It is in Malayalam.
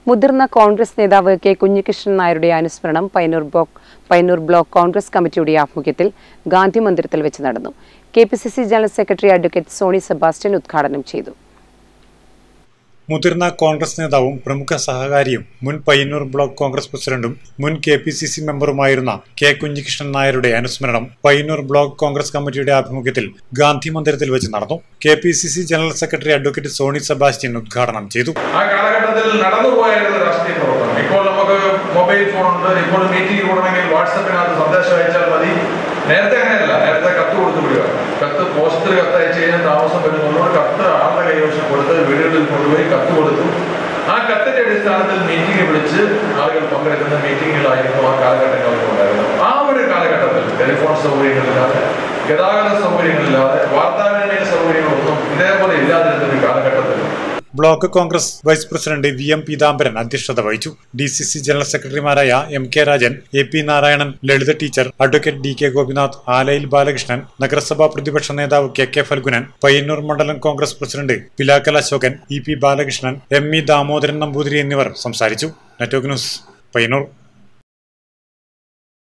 മുതിർന്ന കോൺഗ്രസ് നേതാവ് കെ കുഞ്ഞികൃഷ്ണൻ നായരുടെ അനുസ്മരണം പയ്യന്നൂർ ബ്ലോക്ക് കോൺഗ്രസ് കമ്മിറ്റിയുടെ ആഭിമുഖ്യത്തിൽ ഗാന്ധി മന്ദിരത്തിൽ വെച്ച് നടന്നു. KPCC general secretary advocate Soni Sebastian ഉദ്ഘാടനം ചെയ്തു. മുതിർന്ന കോൺഗ്രസ് നേതാവും പ്രമുഖ സഹകാരിയും മുൻ പയ്യന്നൂർ ബ്ലോക്ക് കോൺഗ്രസ് പ്രസിഡന്റും മുൻ കെപിസിസി മെമ്പറുമായിരുന്ന കെ കുഞ്ഞികൃഷ്ണൻ നായരുടെ അനുസ്മരണം പയ്യന്നൂർ ബ്ലോക്ക് കോൺഗ്രസ് കമ്മിറ്റിയുടെ ആഭിമുഖ്യത്തിൽ ഗാന്ധി മന്ദിരത്തിൽ വെച്ച് നടന്നു. KPCC general secretary advocate Soni Sebastian ഉദ്ഘാടനം ചെയ്തു. ആ കാലഘട്ടത്തിൽ നടന്നുപോയായിരുന്നു രാഷ്ട്രീയ പ്രവർത്തനം. ഇപ്പോൾ നമുക്ക് മൊബൈൽ ഫോൺ ഉണ്ട്. ഇപ്പോൾ മീറ്റിംഗ് കൂടണമെങ്കിൽ വാട്സാപ്പിനകത്ത് സന്ദേശം അയച്ചാൽ മതി. നേരത്തെ അങ്ങനെയല്ല. നേരത്തെ കത്ത് കൊടുത്തു വിടുക. കത്ത് പോസ്റ്റർ കത്ത് അയച്ചു കഴിഞ്ഞാൽ താമസം വരുന്നതുകൊണ്ട് കത്ത് ആളുടെ കൈവശം കൊടുത്ത് വീടുകളിൽ കൊണ്ടുപോയി കത്ത് കൊടുത്തു. ആ കത്തിന്റെ അടിസ്ഥാനത്തിൽ മീറ്റിംഗ് വിളിച്ച് ആളുകൾ പങ്കെടുക്കുന്ന മീറ്റിംഗുകളായിരുന്നു ആ കാലഘട്ടങ്ങളിൽ ഉണ്ടായിരുന്നത്. ആ ഒരു കാലഘട്ടത്തിൽ ടെലിഫോൺ സൗകര്യങ്ങളില്ലാതെ, ഗതാഗത സൗകര്യങ്ങളില്ലാതെ, വാർത്താവിനിമയ സൗകര്യങ്ങളൊന്നും ഇതേപോലെ ഇല്ലാതിരുന്ന ഒരു കാലഘട്ടത്തിൽ block Congress vice president VM Peethambaran അധ്യക്ഷത വഹിച്ചു. DCC ജനറൽ സെക്രട്ടറിമാരായ MK Rajan, AP Narayanan, Lalitha teacher, advocate DK Gopinath, Alayil Balakrishnan, നഗരസഭാ പ്രതിപക്ഷ നേതാവ് KK ഫൽഗുനൻ, പയ്യന്നൂർ മണ്ഡലം Congress president Pilakkal Ashokan, EP Balakrishnan, ME Damodaran Namboothiri എന്നിവർ സംസാരിച്ചു. Network news, Payyanur.